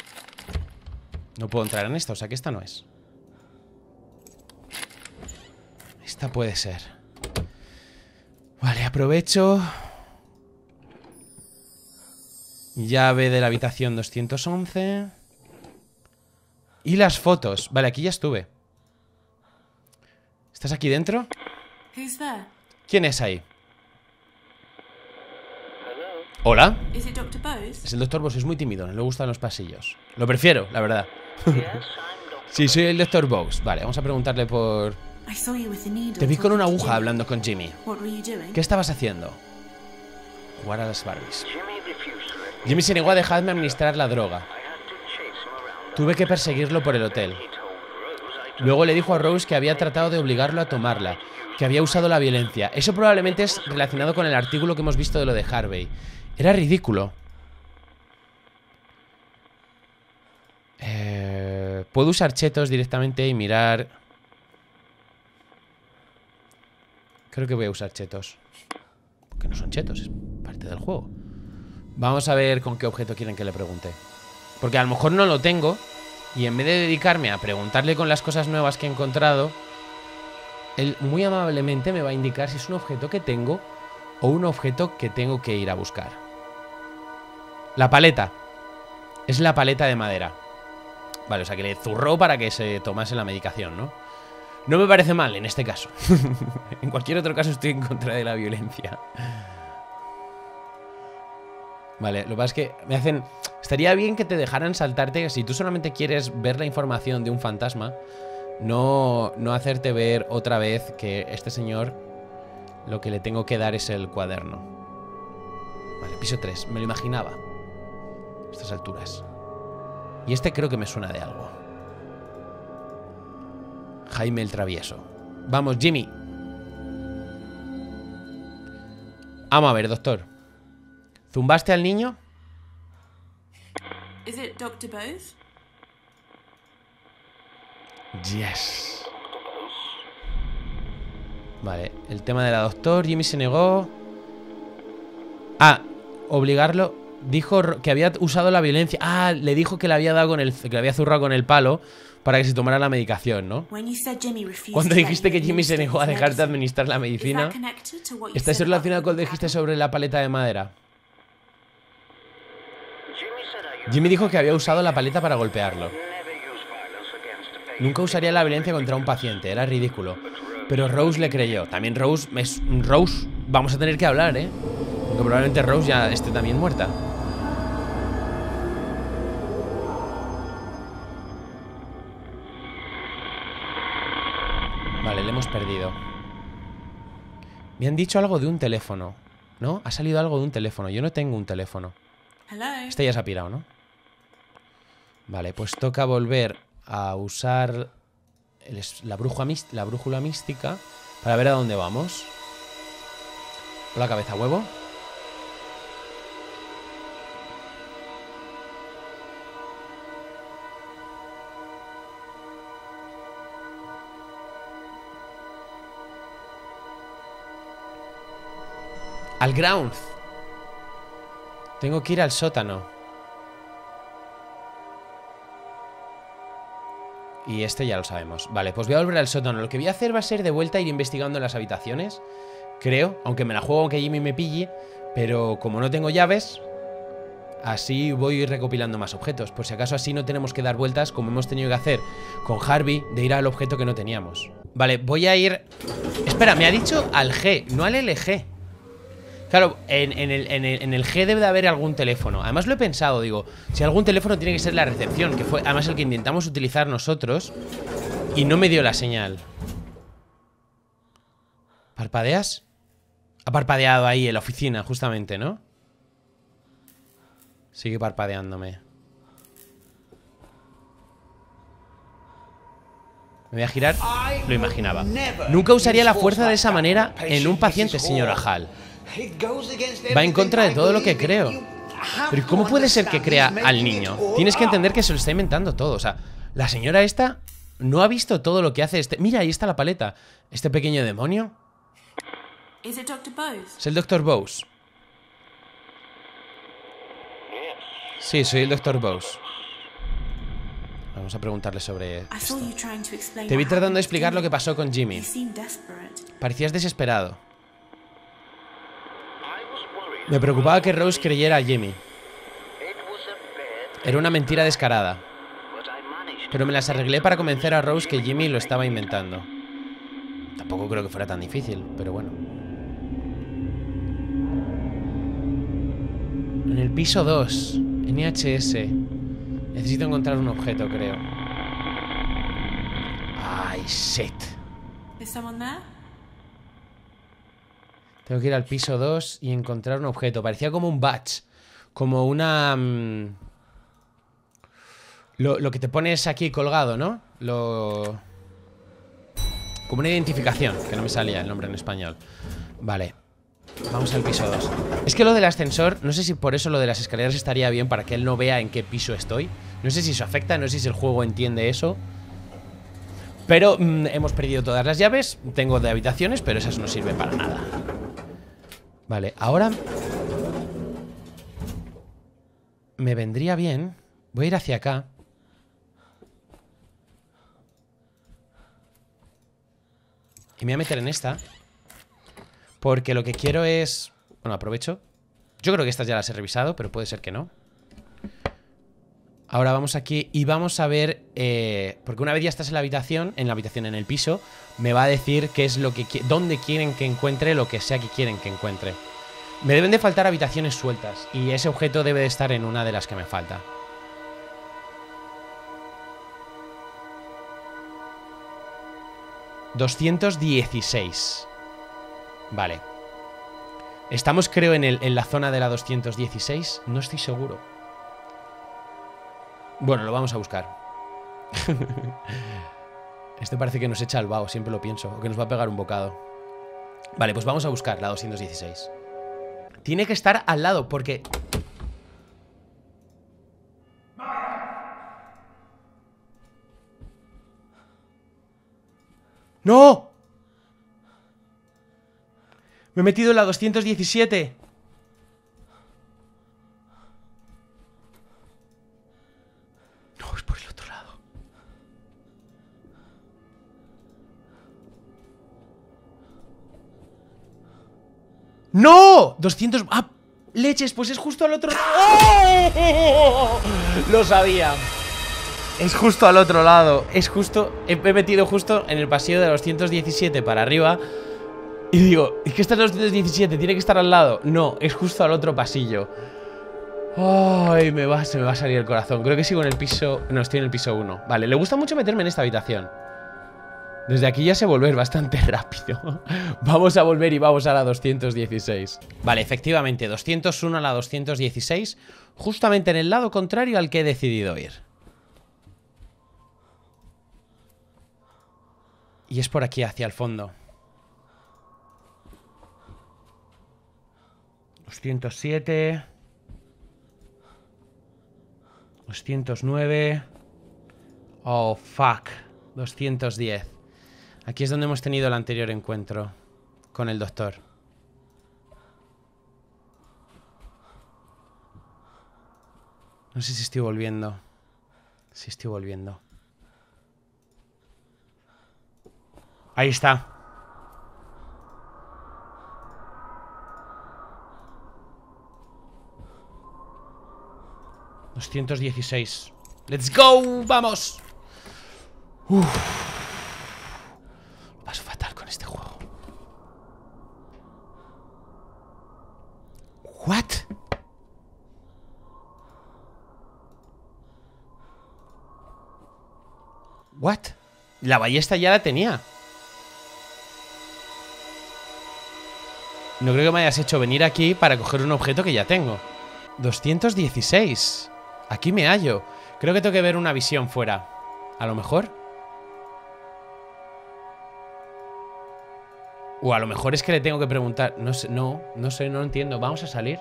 No puedo entrar en esta, o sea que esta no es. Esta puede ser. Vale, aprovecho. Llave de la habitación 211. Y las fotos. Vale, aquí ya estuve. ¿Estás aquí dentro? Who's there? ¿Quién es ahí? ¿Hola? Is it Dr. Bose? Es el Dr. Bose, es muy tímido, no le gustan los pasillos. Lo prefiero, la verdad. Sí, soy el Dr. Bose. Vale, vamos a preguntarle por... I saw you with a needle. Te vi con una talking to aguja Jimmy. hablando con Jimmy. What were you doing? ¿Qué estabas haciendo? Jugar a las Barbies. Jimmy se negó a dejarme administrar la droga. Tuve que perseguirlo por el hotel. Luego le dijo a Rose que había tratado de obligarlo a tomarla, que había usado la violencia. Eso probablemente es relacionado con el artículo que hemos visto de lo de Harvey. Era ridículo. Puedo usar chetos directamente y mirar... Creo que voy a usar chetos. Porque no son chetos, es parte del juego. Vamos a ver con qué objeto quieren que le pregunte. Porque a lo mejor no lo tengo. Y en vez de dedicarme a preguntarle con las cosas nuevas que he encontrado, él muy amablemente me va a indicar si es un objeto que tengo o un objeto que tengo que ir a buscar. La paleta. Es la paleta de madera. Vale, o sea que le zurró para que se tomase la medicación, ¿no? No me parece mal en este caso. En cualquier otro caso estoy en contra de la violencia. Vale, lo que pasa es que me hacen... Estaría bien que te dejaran saltarte. Si tú solamente quieres ver la información de un fantasma, no hacerte ver otra vez que este señor lo que le tengo que dar es el cuaderno. Vale, piso 3, me lo imaginaba a estas alturas. Y este creo que me suena de algo. Jaime el Travieso. Vamos, Jimmy. Vamos a ver, doctor. ¿Zumbaste al niño? Is it Dr. Bose? Yes. Vale, el tema de la doctor. Jimmy se negó. Ah, obligarlo. Dijo que había usado la violencia. Ah, le dijo que le había dado con el, que le había zurrado con el palo para que se tomara la medicación, ¿no? Cuando dijiste que Jimmy se negó a dejarte administrar la medicina, ¿está eso relacionado con lo que dijiste sobre la paleta de madera? Jimmy dijo que había usado la paleta para golpearlo. Nunca usaría la violencia contra un paciente, era ridículo. Pero Rose le creyó. También Rose vamos a tener que hablar, ¿eh? Porque probablemente Rose ya esté también muerta. Vale, le hemos perdido. Me han dicho algo de un teléfono, ¿no? Ha salido algo de un teléfono. Yo no tengo un teléfono. Este ya se ha pirado, ¿no? Vale, pues toca volver a usar la brújula mística para ver a dónde vamos. Hola, cabeza huevo. Al ground. Tengo que ir al sótano. Y este ya lo sabemos. Vale, pues voy a volver al sótano. Lo que voy a hacer va a ser de vuelta ir investigando en las habitaciones. Creo, aunque me la juego aunque Jimmy me pille. Pero como no tengo llaves, así voy recopilando más objetos. Por si acaso así no tenemos que dar vueltas como hemos tenido que hacer con Harvey, de ir al objeto que no teníamos. Vale, voy a ir... Espera, me ha dicho al G, no al LG. Claro, en el G debe de haber algún teléfono. Además lo he pensado, digo, si algún teléfono tiene que ser la recepción, que fue además el que intentamos utilizar nosotros y no me dio la señal. ¿Parpadeas? Ha parpadeado ahí en la oficina, justamente, ¿no? Sigue parpadeándome. Me voy a girar. Lo imaginaba. Nunca usaría la fuerza de esa manera en un paciente, señora Hall. Va en contra de todo lo que creo. Pero ¿cómo puede ser que crea al niño? Tienes que entender que se lo está inventando todo. O sea, la señora esta no ha visto todo lo que hace este... Mira, ahí está la paleta. Este pequeño demonio. ¿Es el Dr. Bose? Sí, soy el Dr. Bose. Vamos a preguntarle sobre esto. Te vi tratando de explicar lo que pasó con Jimmy. Parecías desesperado. Me preocupaba que Rose creyera a Jimmy. Era una mentira descarada. Pero me las arreglé para convencer a Rose que Jimmy lo estaba inventando. Tampoco creo que fuera tan difícil, pero bueno. En el piso 2, NHS. Necesito encontrar un objeto, creo. Ay, shit. Tengo que ir al piso 2 y encontrar un objeto. Parecía como un badge. Como una... Lo que te pones aquí colgado, ¿no? Como una identificación. Que no me salía el nombre en español. Vale. Vamos al piso 2. Es que lo del ascensor, no sé si por eso lo de las escaleras estaría bien, para que él no vea en qué piso estoy. No sé si eso afecta, no sé si el juego entiende eso. Pero hemos perdido todas las llaves. Tengo de habitaciones, pero esas no sirven para nada. Vale, ahora me vendría bien. Voy a ir hacia acá. Y me voy a meter en esta. Porque lo que quiero es... Bueno, aprovecho. Yo creo que estas ya las he revisado, pero puede ser que no. Ahora vamos aquí y vamos a ver... porque una vez ya estás en la habitación, en el piso, me va a decir qué es lo que dónde quieren que encuentre lo que sea que quieren que encuentre. Me deben de faltar habitaciones sueltas y ese objeto debe de estar en una de las que me falta. $216. Vale. Estamos, creo, en la zona de la 216. No estoy seguro. Bueno, lo vamos a buscar. Esto parece que nos echa al vaho, siempre lo pienso. O que nos va a pegar un bocado. Vale, pues vamos a buscar la 216. Tiene que estar al lado, porque... ¡No! Me he metido en la 217. No, es por el otro lado. ¡No! 200... ¡Ah! ¡Leches! Pues es justo al otro lado. ¡Oh! Lo sabía. Es justo al otro lado. Es justo... He metido justo en el pasillo de la 217 para arriba. Y digo, es que esta es la 217, tiene que estar al lado. No, es justo al otro pasillo. Ay, se me va a salir el corazón. Creo que sigo en el piso... No, estoy en el piso 1. Vale, le gusta mucho meterme en esta habitación. Desde aquí ya sé volver bastante rápido. Vamos a volver y vamos a la 216. Vale, efectivamente, 201 a la 216. Justamente en el lado contrario al que he decidido ir. Y es por aquí, hacia el fondo. 207. 209. Oh, fuck. 210. Aquí es donde hemos tenido el anterior encuentro con el doctor. No sé si estoy volviendo. Sí, estoy volviendo. Ahí está. $216. ¡Let's go! ¡Vamos! Uf. Lo paso fatal con este juego. ¿What? ¿What? La ballesta ya la tenía. No creo que me hayas hecho venir aquí para coger un objeto que ya tengo. 216. Aquí me hallo. Creo que tengo que ver una visión fuera. A lo mejor. O a lo mejor es que le tengo que preguntar. No sé, no lo entiendo. Vamos a salir.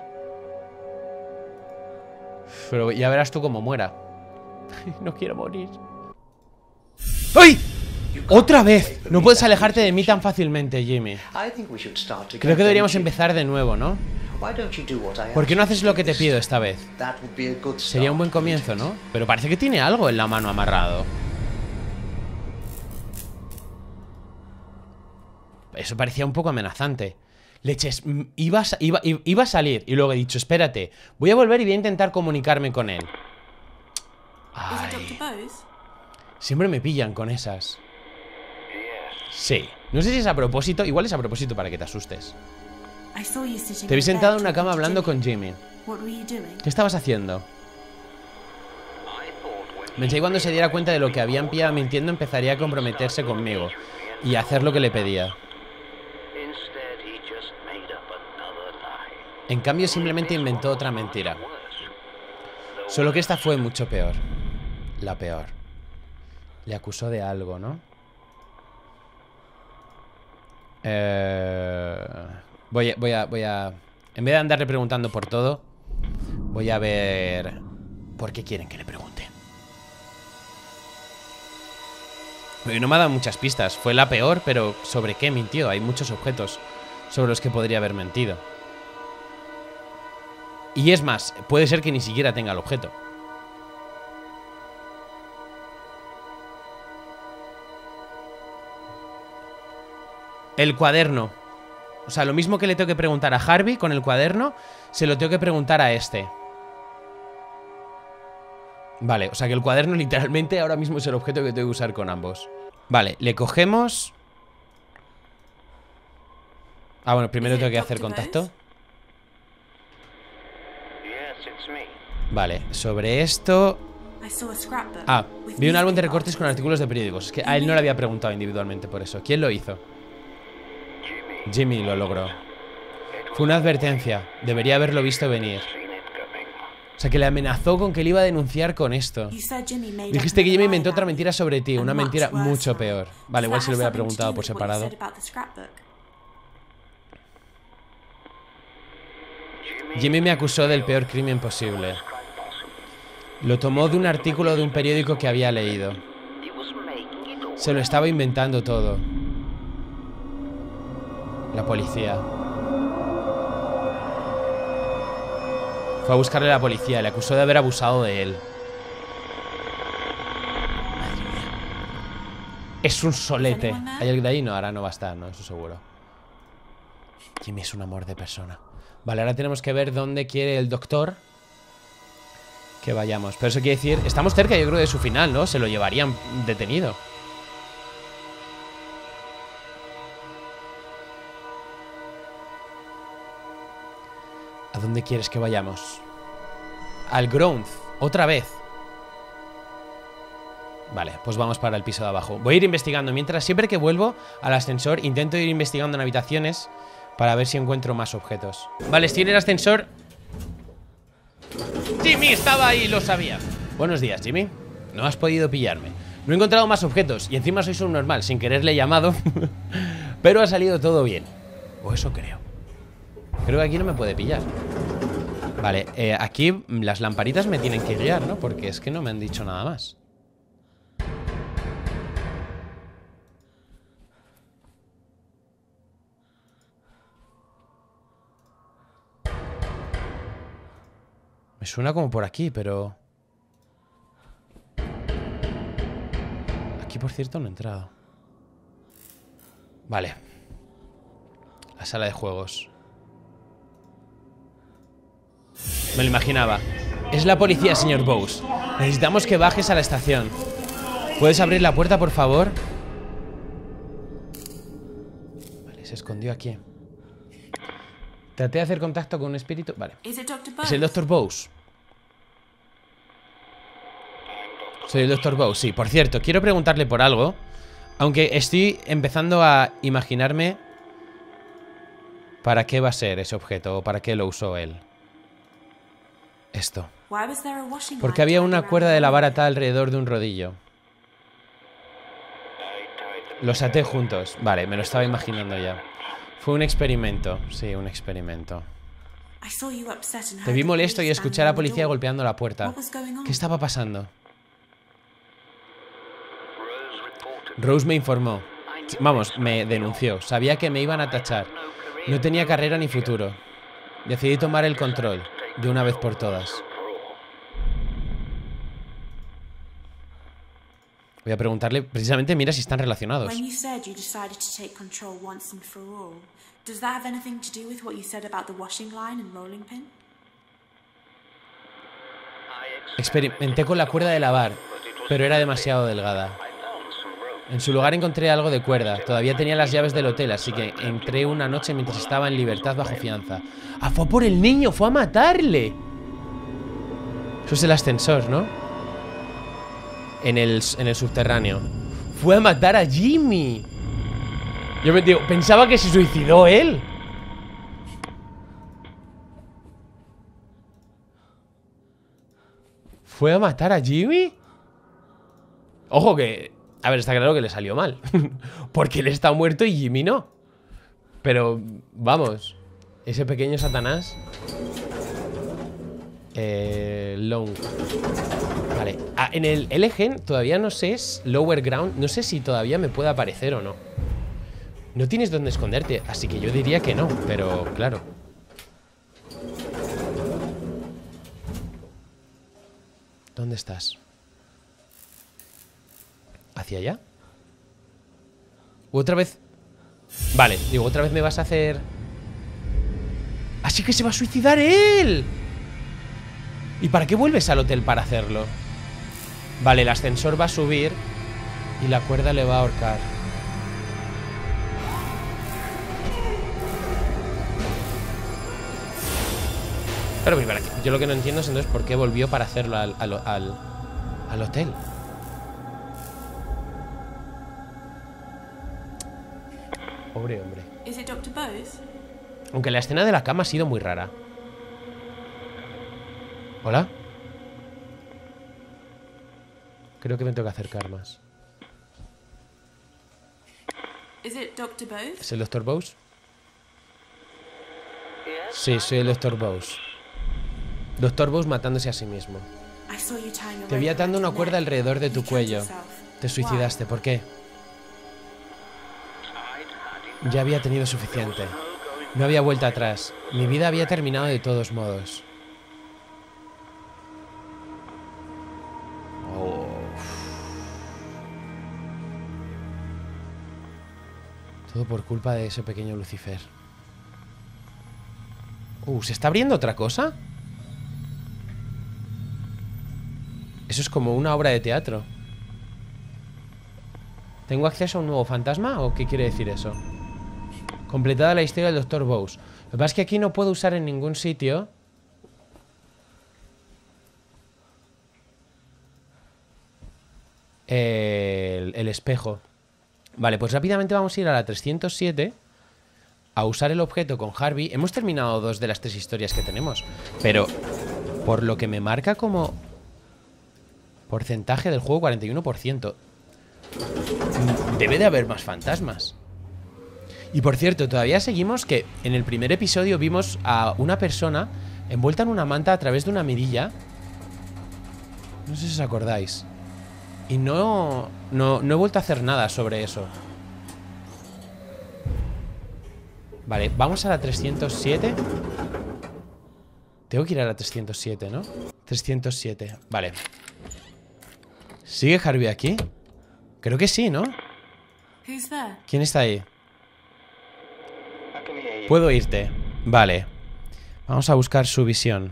Pero ya verás tú cómo muera. No quiero morir. ¡Ay! ¡Otra vez! No puedes alejarte de mí tan fácilmente, Jimmy. Creo que deberíamos empezar de nuevo, ¿no? ¿Por qué no haces lo que te pido esta vez? Sería un buen comienzo, ¿no? Pero parece que tiene algo en la mano amarrado. Eso parecía un poco amenazante. Leches, iba a salir y luego he dicho, espérate, voy a volver y voy a intentar comunicarme con él. Ay. Siempre me pillan con esas. Sí. No sé si es a propósito. Igual es a propósito para que te asustes. Te vi sentado en una cama hablando con Jimmy. ¿Qué estabas haciendo? Pensé que cuando se diera cuenta de lo que habían pillado mintiendo empezaría a comprometerse conmigo y a hacer lo que le pedía. En cambio simplemente inventó otra mentira. Solo que esta fue mucho peor. La peor. Le acusó de algo, ¿no? Voy a... En vez de andarle preguntando por todo, voy a ver... ¿Por qué quieren que le pregunte? Porque no me ha dado muchas pistas. Fue la peor, pero ¿sobre qué mintió? Hay muchos objetos sobre los que podría haber mentido. Y es más, puede ser que ni siquiera tenga el objeto. El cuaderno. O sea, lo mismo que le tengo que preguntar a Harvey con el cuaderno, se lo tengo que preguntar a este. Vale, o sea que el cuaderno literalmente ahora mismo es el objeto que tengo que usar con ambos. Vale, le cogemos. Ah, bueno, primero tengo que hacer contacto. Vale, sobre esto... Ah, vi un álbum de recortes con artículos de periódicos. Es que a él no le había preguntado individualmente por eso. ¿Quién lo hizo? Jimmy lo logró. Fue una advertencia. Debería haberlo visto venir. O sea, que le amenazó con que le iba a denunciar con esto. Dijiste que Jimmy inventó otra mentira sobre ti. Una mentira mucho peor. Vale, igual si lo hubiera preguntado por separado. Jimmy me acusó del peor crimen posible. Lo tomó de un artículo de un periódico que había leído. Se lo estaba inventando todo. La policía. Fue a buscarle a la policía. Le acusó de haber abusado de él. Madre mía. Es un solete. ¿Hay alguien de ahí? No, ahora no va a estar, ¿no? Eso seguro. Jimmy es un amor de persona. Vale, ahora tenemos que ver dónde quiere el doctor que vayamos. Pero eso quiere decir... Estamos cerca, yo creo, de su final, ¿no? Se lo llevarían detenido. ¿A dónde quieres que vayamos? Al Ground. Otra vez. Vale, pues vamos para el piso de abajo. Voy a ir investigando. Mientras, siempre que vuelvo al ascensor, intento ir investigando en habitaciones para ver si encuentro más objetos. Vale, estoy en el ascensor. Jimmy estaba ahí, lo sabía. Buenos días, Jimmy. No has podido pillarme. No he encontrado más objetos y encima soy un normal, sin quererle llamado. Pero ha salido todo bien. O eso creo. Creo que aquí no me puede pillar. Vale, aquí las lamparitas me tienen que guiar, ¿no? Porque es que no me han dicho nada más. Me suena como por aquí, pero... Aquí, por cierto, no he entrado. Vale. La sala de juegos. Me lo imaginaba. Es la policía, señor Bowes. Necesitamos que bajes a la estación. ¿Puedes abrir la puerta, por favor? Vale, se escondió aquí. Traté de hacer contacto con un espíritu. Vale. Es el Dr. Bowes. Soy el Dr. Bowes, sí. Por cierto, quiero preguntarle por algo. Aunque estoy empezando a imaginarme para qué va a ser ese objeto o para qué lo usó él. Esto. Porque había una cuerda de lavar atada alrededor de un rodillo. Los até juntos. Vale, me lo estaba imaginando ya. Fue un experimento. Sí, un experimento. Te vi molesto y escuché a la policía golpeando la puerta. ¿Qué estaba pasando? Rose me informó. Vamos, me denunció. Sabía que me iban a tachar. No tenía carrera ni futuro. Decidí tomar el control de una vez por todas. Voy a preguntarle precisamente, mira si están relacionados. Experimenté con la cuerda de lavar, pero era demasiado delgada. En su lugar encontré algo de cuerda. Todavía tenía las llaves del hotel, así que entré una noche mientras estaba en libertad bajo fianza. ¡Ah, fue por el niño! ¡Fue a matarle! Eso es el ascensor, ¿no? En el subterráneo. Fue a matar a Jimmy. Yo me digo, pensaba que se suicidó él. ¿Fue a matar a Jimmy? Ojo que... A ver, está claro que le salió mal. Porque él está muerto y Jimmy no. Pero, vamos. Ese pequeño Satanás. Long. Vale. Ah, en el LG todavía no sé, es Lower Ground. No sé si todavía me puede aparecer o no. No tienes dónde esconderte, así que yo diría que no, pero claro. ¿Dónde estás? ¿Hacia allá? ¿U otra vez? Vale, digo, otra vez me vas a hacer... ¡Así que se va a suicidar él! ¿Y para qué vuelves al hotel para hacerlo? Vale, el ascensor va a subir y la cuerda le va a ahorcar. Pero yo lo que no entiendo es entonces por qué volvió para hacerlo al hotel. Pobre hombre. Aunque la escena de la cama ha sido muy rara. ¿Hola? Creo que me tengo que acercar más. ¿Es el Dr. Bowes? Sí, soy el Dr. Bowes. Dr. Bowes matándose a sí mismo. Te vi atando una cuerda alrededor de tu cuello. Te suicidaste, ¿por qué? Ya había tenido suficiente. No había vuelta atrás. Mi vida había terminado de todos modos. Oh. Todo por culpa de ese pequeño Lucifer. ¿Se está abriendo otra cosa? Eso es como una obra de teatro. ¿Tengo acceso a un nuevo fantasma? ¿O qué quiere decir eso? Completada la historia del Dr. Bowes. Lo que pasa es que aquí no puedo usar en ningún sitio el espejo. Vale, pues rápidamente vamos a ir a la 307 a usar el objeto con Harvey. Hemos terminado 2 de las 3 historias que tenemos, pero por lo que me marca como porcentaje del juego, 41%. Debe de haber más fantasmas. Y por cierto, todavía seguimos que en el primer episodio vimos a una persona envuelta en una manta a través de una mirilla. No sé si os acordáis. Y no he vuelto a hacer nada sobre eso. Vale, vamos a la 307. Tengo que ir a la 307, ¿no? 307, vale. ¿Sigue Harvey aquí? Creo que sí, ¿no? ¿Quién está ahí? Puedo irte. Vale. Vamos a buscar su visión.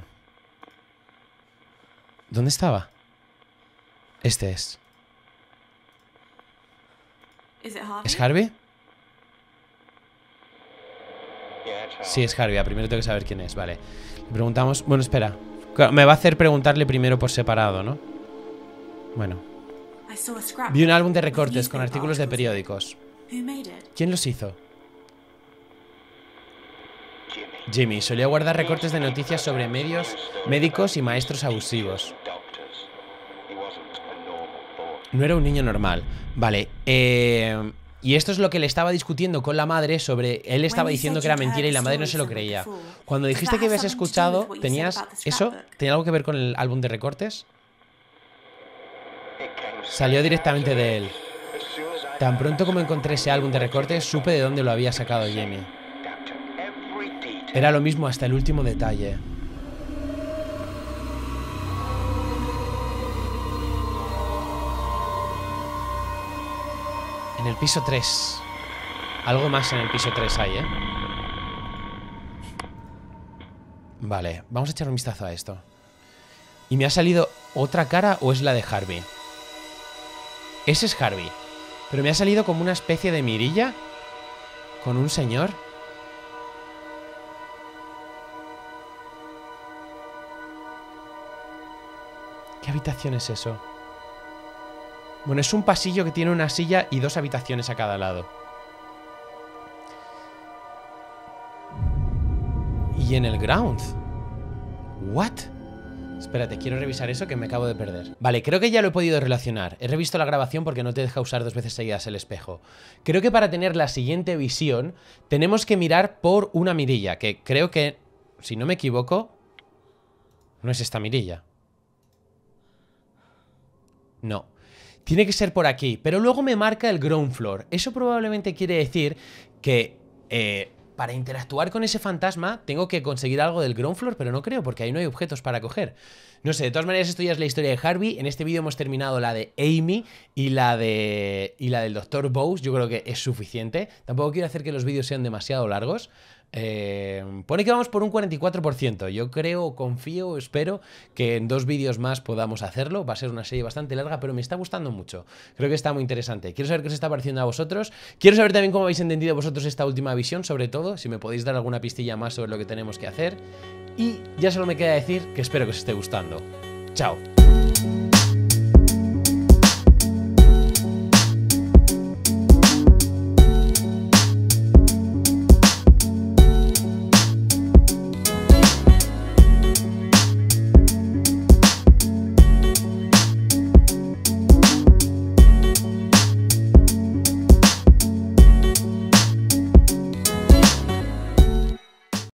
¿Dónde estaba? Este es. ¿Es Harvey? Sí, es Harvey. Primero tengo que saber quién es, vale. Le preguntamos... Bueno, espera. Me va a hacer preguntarle primero por separado, ¿no? Bueno. Vi un álbum de recortes con artículos de periódicos. ¿Quién los hizo? Jimmy. Solía guardar recortes de noticias sobre médicos y maestros abusivos. No era un niño normal. Vale. Y esto es lo que le estaba discutiendo con la madre sobre... Él estaba diciendo que era mentira y la madre no se lo creía. Cuando dijiste que habías escuchado, ¿tenías eso? ¿Tenía algo que ver con el álbum de recortes? Salió directamente de él. Tan pronto como encontré ese álbum de recortes, supe de dónde lo había sacado Jamie. Era lo mismo hasta el último detalle. En el piso 3. Algo más en el piso 3 hay, ¿eh? Vale, vamos a echar un vistazo a esto. ¿Y me ha salido otra cara o es la de Harvey? Ese es Harvey. Pero me ha salido como una especie de mirilla con un señor. ¿Qué habitación es eso? Bueno, es un pasillo que tiene una silla y 2 habitaciones a cada lado. Y en el ground. ¿What? Espérate, quiero revisar eso que me acabo de perder. Vale, creo que ya lo he podido relacionar. He revisto la grabación porque no te deja usar 2 veces seguidas el espejo. Creo que para tener la siguiente visión tenemos que mirar por una mirilla, que creo que, si no me equivoco, no es esta mirilla. No. Tiene que ser por aquí, pero luego me marca el ground floor. Eso probablemente quiere decir que para interactuar con ese fantasma tengo que conseguir algo del ground floor, pero no creo, porque ahí no hay objetos para coger. No sé, de todas maneras esto ya es la historia de Harvey. En este vídeo hemos terminado la de Amy y la del Dr. Bowes. Yo creo que es suficiente. Tampoco quiero hacer que los vídeos sean demasiado largos. Pone que vamos por un 44%. Yo creo, confío, espero que en 2 vídeos más podamos hacerlo. Va a ser una serie bastante larga, pero me está gustando mucho. Creo que está muy interesante. Quiero saber qué os está pareciendo a vosotros. Quiero saber también cómo habéis entendido vosotros esta última visión, sobre todo, si me podéis dar alguna pistilla más sobre lo que tenemos que hacer. Y ya solo me queda decir que espero que os esté gustando. ¡Chao!